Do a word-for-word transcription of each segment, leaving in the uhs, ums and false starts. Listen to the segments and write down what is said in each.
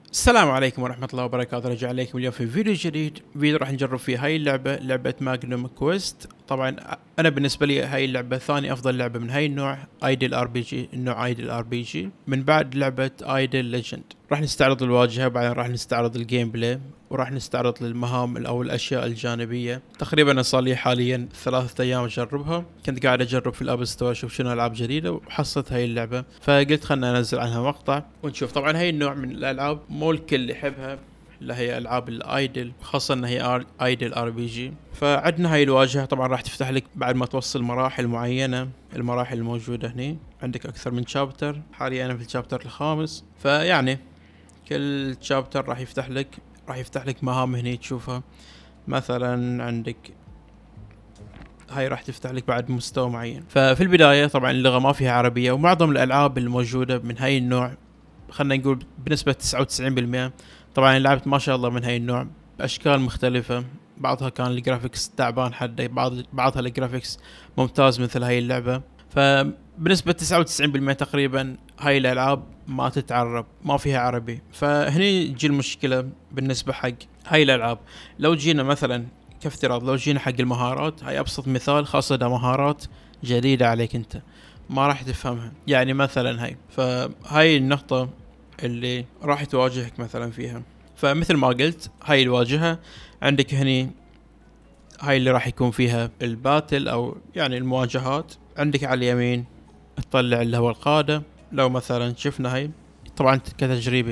السلام عليكم ورحمة الله وبركاته. رجع عليكم اليوم في فيديو جديد. فيديو راح نجرب فيه هاي اللعبة، لعبة ماجنوم كويست. طبعا أنا بالنسبة لي هاي اللعبة ثاني أفضل لعبة من هاي النوع، ايدل ار بي جي، النوع ايدل ار بي جي من بعد لعبة ايدل ليجند. راح نستعرض الواجهة، بعدين راح نستعرض الجيم بلاي، وراح نستعرض المهام أو الأشياء الجانبية. تقريبا صار لي حاليا ثلاثة أيام أجربها، كنت قاعد أجرب في الأب ستور أشوف شنو ألعاب جديدة وحصلت هاي اللعبة، فقلت خلنا أنزل عنها مقطع ونشوف. طبعا هاي النوع من الألعاب مو الكل يحبها، اللي هي العاب الايدل، خاصه ان هي ايدل ار بي جي. فعندنا هاي الواجهه، طبعا راح تفتح لك بعد ما توصل مراحل معينه. المراحل الموجوده هني عندك اكثر من شابتر، حاليا انا في الشابتر الخامس. فيعني كل شابتر راح يفتح لك راح يفتح لك مهام هني تشوفها. مثلا عندك هاي راح تفتح لك بعد مستوى معين. ففي البدايه طبعا اللغه ما فيها عربيه، ومعظم الالعاب الموجوده من هاي النوع خلنا نقول بنسبه تسعة وتسعين بالمئة طبعا لعبت ما شاء الله من هاي النوع باشكال مختلفه. بعضها كان الجرافيكس تعبان حده، بعض بعضها الجرافيكس ممتاز مثل هاي اللعبه. فبنسبه تسعة وتسعين بالمئة تقريبا هاي الالعاب ما تتعرب، ما فيها عربي. فهني تجي المشكله بالنسبه حق هاي الالعاب. لو جينا مثلا كافتراض، لو جينا حق المهارات، هاي ابسط مثال، خاصه اذا مهارات جديده عليك انت ما راح تفهمها. يعني مثلا هاي فهاي النقطه اللي راح تواجهك مثلا فيها. فمثل ما قلت هاي الواجهة عندك هني، هاي اللي راح يكون فيها الباتل او يعني المواجهات. عندك على اليمين تطلع اللي هو القادة. لو مثلا شفنا هاي طبعا كتجريبي،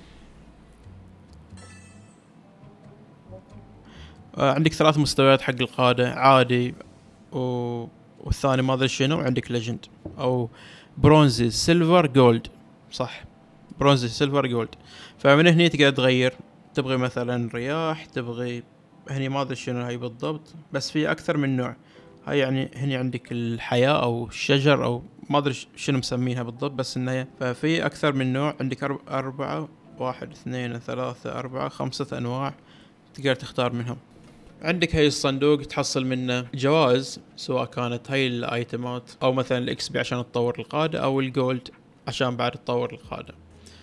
عندك ثلاث مستويات حق القادة، عادي و... والثاني ما ادري شنو. عندك ليجند او برونزي سيلفر جولد، صح، برونزي سيلفر جولد. فمن هنا تقدر تغير، تبغي مثلا رياح، تبغي هني ما ادري شنو هاي بالضبط، بس في اكثر من نوع. هاي يعني هني عندك الحياة او الشجر او ما ادري شنو مسمينها بالضبط، بس انها ففي اكثر من نوع. عندك أرب- اربعة، واحد اثنين ثلاثة اربعة خمسة انواع تقدر تختار منهم. عندك هاي الصندوق تحصل منه جوائز، سواء كانت هاي الايتمات او مثلا الاكس بي عشان تطور القادة، او الجولد عشان بعد تطور القادة.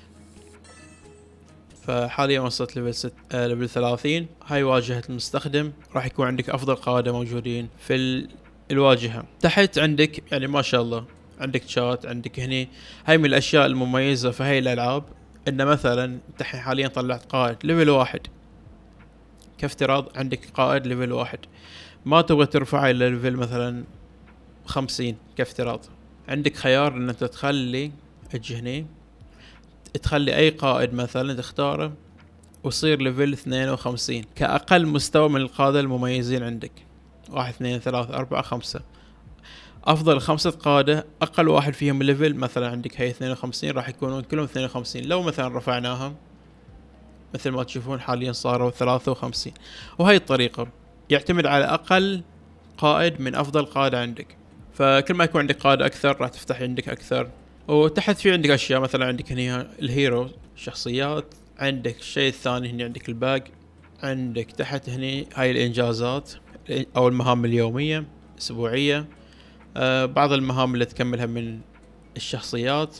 فحاليا وصلت ليفل ست آه ليفل ثلاثين. هاي واجهة المستخدم، راح يكون عندك افضل قادة موجودين في ال... الواجهة. تحت عندك يعني ما شاء الله عندك شات، عندك هني. هاي من الاشياء المميزة في هاي الالعاب، ان مثلا انت حاليا طلعت قائد ليفل واحد، كافتراض عندك قائد ليفل واحد، ما تبغى ترفعه الى ليفل مثلا خمسين كافتراض، عندك خيار ان انت تخلي اجي هني، تخلي اي قائد مثلا تختاره ويصير ليفل اثنين وخمسين كأقل مستوى من القادة المميزين عندك. واحد اثنين ثلاثة أربعة خمسة، أفضل خمسة قادة أقل واحد فيهم ليفل مثلا عندك هي اثنين وخمسين، راح يكونون كلهم اثنين وخمسين. لو مثلا رفعناهم مثل ما تشوفون حاليا صاروا ثلاثة وخمسين. وهي الطريقة يعتمد على أقل قائد من أفضل قادة عندك. فكل ما يكون عندك قادة أكثر راح تفتح عندك أكثر. وتحت في عندك أشياء، مثلا عندك هنا الهيرو، شخصيات. عندك الشيء الثاني هنا عندك الباج. عندك تحت هني هاي الإنجازات أو المهام اليومية أسبوعية. آه بعض المهام اللي تكملها من الشخصيات.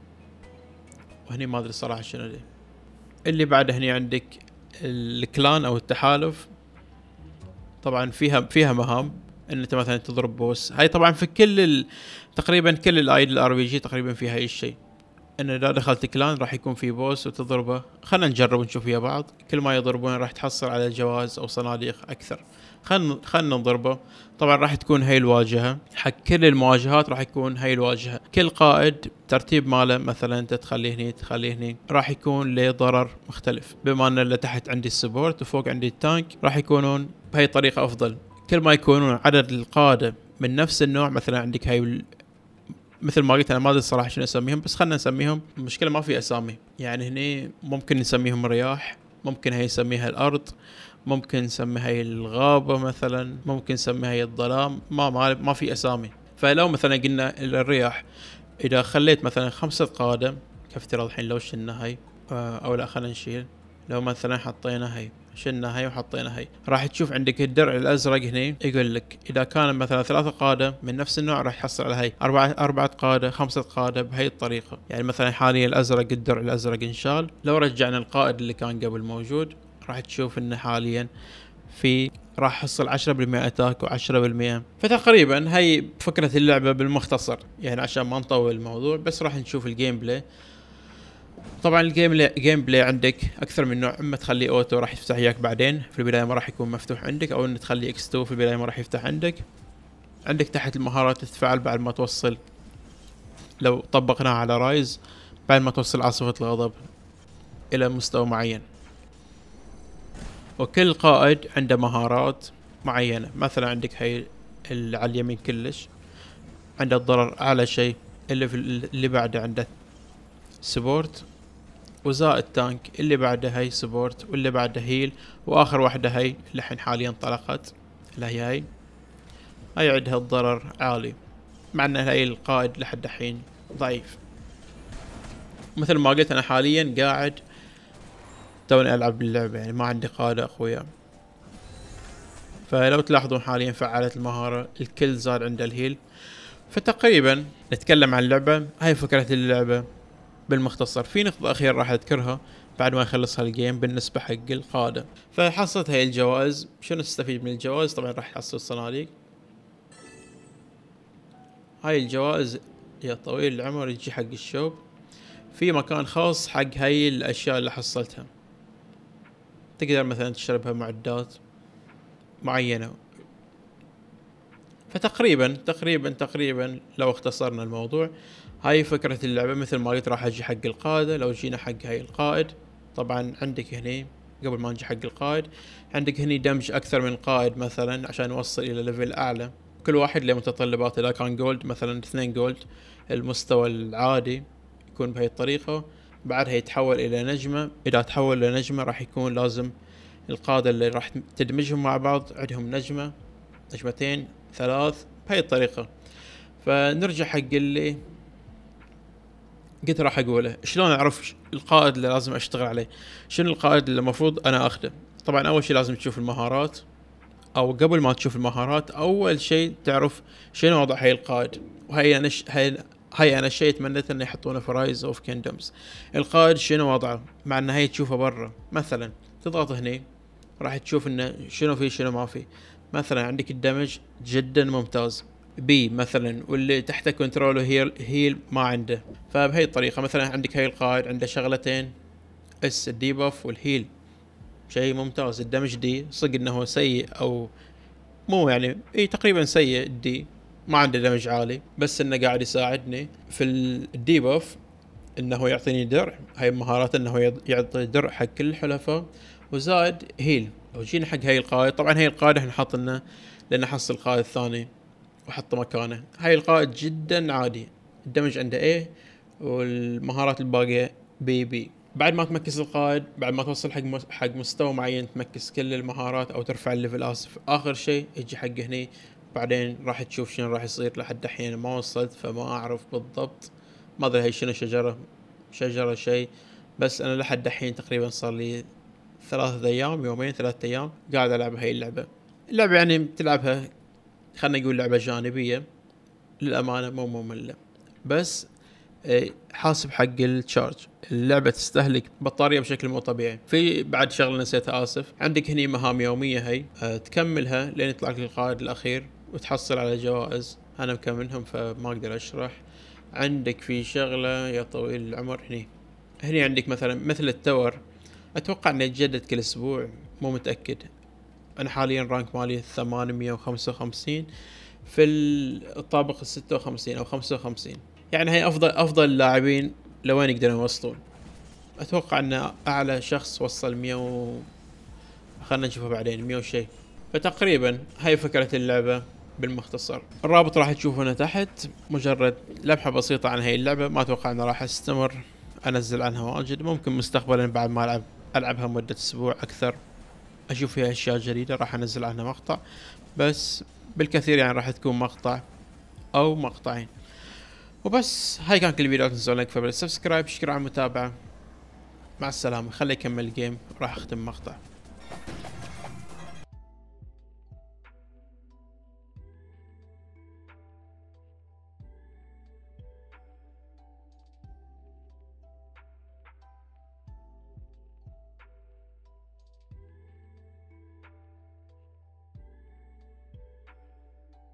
وهني ما أدري صراحة شنو دي. اللي بعد هني عندك الكلان أو التحالف، طبعا فيها فيها مهام ان انت مثلا تضرب بوس. هاي طبعا في كل ال... تقريبا كل الايدل ار بي جي تقريبا فيها هاي الشيء، ان اذا دخلت كلان راح يكون في بوس وتضربه. خلنا نجرب ونشوف ويا بعض. كل ما يضربون راح تحصل على جوائز او صناديق اكثر. خلنا خلنا نضربه. طبعا راح تكون هاي الواجهه حق كل المواجهات، راح يكون هاي الواجهه. كل قائد ترتيب ماله، مثلا انت تخليه هني تخليه هني، راح يكون له ضرر مختلف. بما ان اللي تحت عندي السبورت وفوق عندي التانك، راح يكونون بهي الطريقه افضل. كل ما يكونون عدد القاده من نفس النوع، مثلا عندك هاي مثل ما قلت انا ما ادري الصراحه شنو اسميهم، بس خلنا نسميهم. المشكله ما في اسامي، يعني هني ممكن نسميهم رياح، ممكن هي نسميها الارض، ممكن نسميها هي الغابه مثلا، ممكن نسميها هي الظلام. ما ما, ما في اسامي. فلو مثلا قلنا الرياح، اذا خليت مثلا خمسة قاده كافتراض، الحين لو شلنا هاي او لا خلينا نشيل، لو مثلا حطينا هاي شلنا هاي وحطينا هاي. راح تشوف عندك الدرع الازرق هنا يقول لك اذا كان مثلا ثلاثة قادة من نفس النوع راح تحصل على هاي اربعة اربعة قادة خمسة قادة بهاي الطريقة. يعني مثلا حاليا الازرق الدرع الازرق انشال، لو رجعنا القائد اللي كان قبل موجود راح تشوف انه حاليا في راح يحصل عشرة بالمئة اتاك وعشرة بالمئة. فتقريبا هي فكرة اللعبة بالمختصر، يعني عشان ما نطول الموضوع بس راح نشوف الجيم بلاي. طبعا الجيم جيم بلاي عندك اكثر من نوع، اما تخليه اوتو راح يفتح وياك بعدين في البدايه ما راح يكون مفتوح عندك، او ان تخليه اكس تو في البدايه ما راح يفتح عندك. عندك تحت المهارات تتفعل بعد ما توصل، لو طبقناها على رايز بعد ما توصل عاصفة الغضب الى مستوى معين. وكل قائد عنده مهارات معينة، مثلا عندك هاي اللي على اليمين كلش عنده الضرر اعلى شيء، اللي في اللي بعده عنده سبورت وزائد تانك، اللي بعده هاي سبورت واللي بعده هيل، واخر واحدة هاي اللي الحين حاليا طلقت اللي هي هاي هاي عندها الضرر عالي، مع ان هاي القائد لحد الحين ضعيف. مثل ما قلت انا حاليا قاعد توني العب باللعبة، يعني ما عندي قادة اخويا. فلو تلاحظون حاليا فعلت المهارة الكل زاد عنده الهيل. فتقريبا نتكلم عن اللعبة، هاي فكرة اللعبة بالمختصر. في نقطة أخيرة راح أذكرها بعد ما يخلصها الجيم بالنسبة حق القادة. فحصلت هاي الجوائز، شنو تستفيد من الجوائز؟ طبعا راح تحصل صناديق. هاي الجوائز يا طويل العمر يجي حق الشوب في مكان خاص حق هاي الأشياء اللي حصلتها، تقدر مثلا تشربها معدات معينة. فتقريبا تقريبا تقريبا لو اختصرنا الموضوع هاي فكرة اللعبة. مثل ما قلت راح اجي حق القادة. لو جينا حق هاي القائد، طبعا عندك هني قبل ما نجي حق القائد عندك هني دمج اكثر من قائد مثلا عشان نوصل الى ليفل اعلى، كل واحد له متطلبات. اذا كان جولد مثلا اثنين جولد المستوى العادي يكون بهاي الطريقة، بعدها يتحول الى نجمة. اذا تحول الى نجمة راح يكون لازم القادة اللي راح تدمجهم مع بعض عندهم نجمة نجمتين ثلاث بهاي الطريقة. فنرجع حق اللي قلت راح اقوله، شلون اعرف القائد اللي لازم اشتغل عليه؟ شنو القائد اللي المفروض انا اخده؟ طبعا اول شيء لازم تشوف المهارات، او قبل ما تشوف المهارات اول شيء تعرف شنو وضع هاي القائد. وهي انا ش... هاي هاي انا الشيء تمنيت انه يحطونه في رايز اوف كيندومز. القائد شنو وضعه، مع ان هي تشوفه برا. مثلا تضغط هني راح تشوف انه شنو فيه شنو ما فيه. مثلا عندك الدمج جدا ممتاز بي مثلا، واللي تحته كنترول هيل هيل ما عنده. فبهي الطريقة مثلا عندك هاي القائد عنده شغلتين، اس الديباف والهيل شيء ممتاز. الدمج دي صدق انه سيء، او مو يعني اي تقريبا سيء. الدي ما عنده دمج عالي، بس انه قاعد يساعدني في الديباف انه يعطيني درع. هاي مهارات انه يعطي درع حق كل الحلفاء، وزائد هيل. لو جينا حق هاي القائد، طبعا هاي القائد احنا نحط لنا لان حصل القائد الثاني وحطه مكانه. هاي القائد جدا عادي، الدمج عنده ايه والمهارات الباقية بي بي. بعد ما تمكس القائد، بعد ما توصل حق حق مستوى معين تمكس كل المهارات او ترفع الليفل. اسف اخر شيء يجي حق هني، بعدين راح تشوف شنو راح يصير. لحد الحين ما وصلت فما اعرف بالضبط، ما ادري هي شنو شجرة شجرة شيء. بس انا لحد الحين تقريبا صار لي ثلاثة ايام يومين ثلاثة ايام قاعد العب هاي اللعبة. اللعبة يعني تلعبها خلنا نقول لعبة جانبية للأمانة، مو مملة، بس حاسب حق التشارج. اللعبة تستهلك بطارية بشكل مو طبيعي. في بعد شغلة نسيتها آسف، عندك هني مهام يومية هي أه تكملها لين يطلع لك القائد الأخير وتحصل على جوائز. أنا مكملهم فما أقدر أشرح. عندك في شغلة يا طويل العمر هني هني عندك مثلا مثل التور، أتوقع أنه يتجدد كل أسبوع، مو متأكد. أنا حاليا رانك مالي ثمانمية وخمسة وخمسين في الطابق الستة وخمسين أو خمسة وخمسين. يعني هي أفضل أفضل اللاعبين لوين يقدرون يوصلون. أتوقع أن أعلى شخص وصل مية و... خلنا نشوفه بعدين مية وشي. فتقريبا هاي فكرة اللعبة بالمختصر. الرابط راح تشوفونه تحت، مجرد لمحة بسيطة عن هاي اللعبة. ما أتوقع أن راح أستمر أنزل عنها واجد، ممكن مستقبلا بعد ما ألعب ألعبها مدة أسبوع أكثر أشوف فيها أشياء جديدة راح أنزل عنها مقطع، بس بالكثير يعني راح تكون مقطع أو مقطعين وبس. هاي كان كل الفيديوهات، تنسون لايك فبالسبسكرايب. شكرا على المتابعة، مع السلامة. خلي يكمل الجيم راح أختم مقطع.